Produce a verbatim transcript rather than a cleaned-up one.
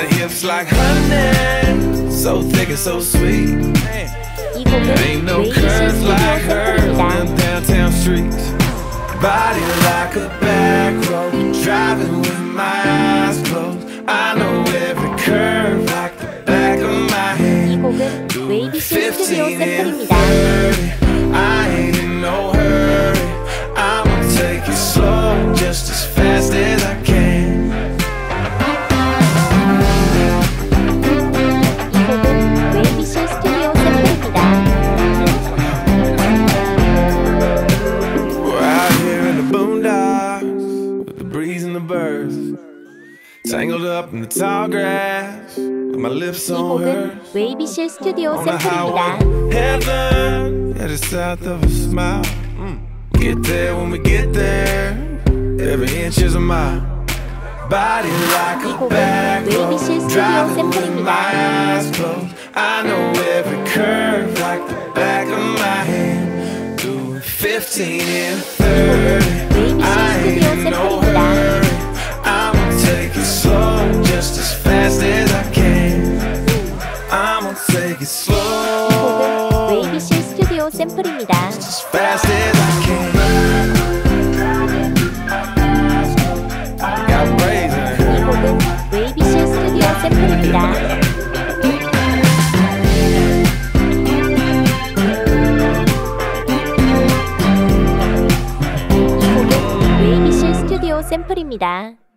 got hips like honey, so thick and so sweet. 이 곡은 Ain't no 웨이비스 curves 스튜디오 like hers 샘플입니다. on downtown streets. Body like a back road, driving with my eyes closed. I know every curve like the back of my 이 hand. 곡은 웨이비스 스튜디오 fifteen and 샘플입니다. thirty, I ain't in no hurry. I'ma take it slow, just as fast as I can. 이 곡은 웨이비스 스튜디오 샘플입니다. We're out here in the boondocks with the breeze and the birds, tangled up in the tall grass with my lips 이 on 곡은 hers. 웨이비스 스튜디오 On the highway, 샘플입니다. heaven at the south of a smile. Get there when we get there. Every inch is a mile. Body like 이 a 곡은 back road, 웨이비스 스튜디오 driving with 샘플입니다. my eyes closed. I know every curve like the back of my hand. Doing fifteen and thirty. I ain't in no hurry. I'ma take it slow, just as fast as I can. I'ma take it slow. 웨이비스 스튜디오 샘플입니다. As fast as I can. Got brains in it. 이 곡은 웨이비스 스튜디오 샘플입니다. 이 곡은 웨이비스 스튜디오 샘플입니다.